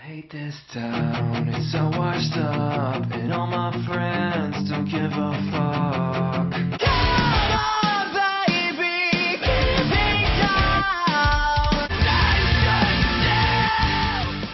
hate this town, it's so washed up, and all my friends don't give a fuck. Come on, baby, keep me down. Nation still.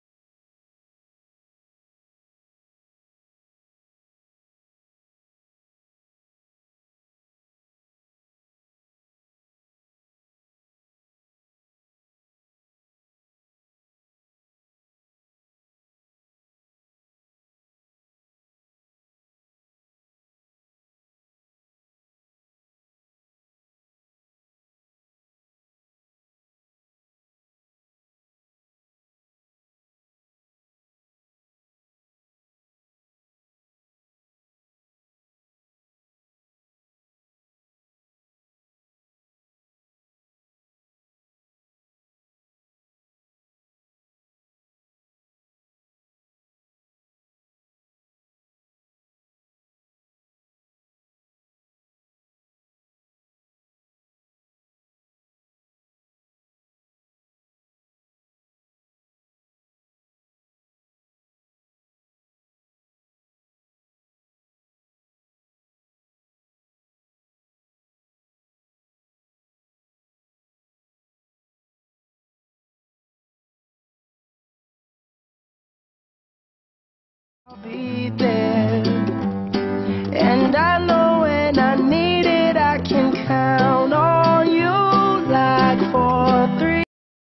I'll be there, and I know when I need it, I can count on you like 4, 3.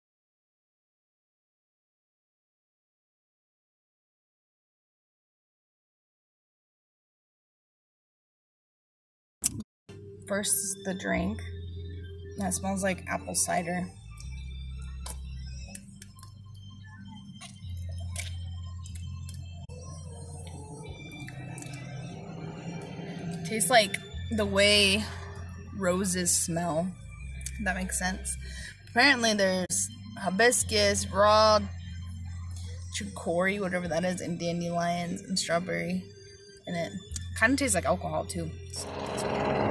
First is the drink. That smells like apple cider. Tastes like the way roses smell. If that makes sense. Apparently there's hibiscus, raw chicory, whatever that is, and dandelions and strawberry in it. Kind of tastes like alcohol too. It's weird.